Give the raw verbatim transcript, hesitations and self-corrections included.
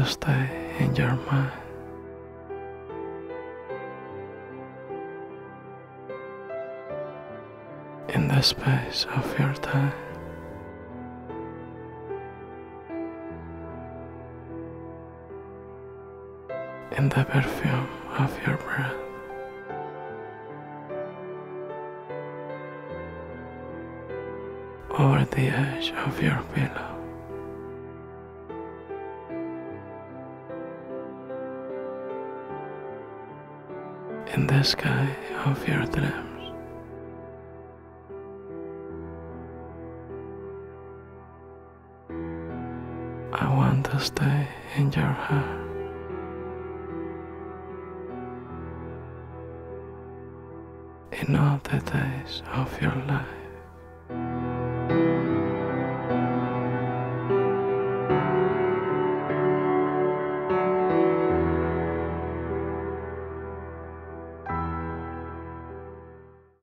to stay in your mind. In the space of your time. In the perfume of your breath. Over the edge of your pillow. In the sky of your dreams. I want to stay in your heart. In all the days of your life.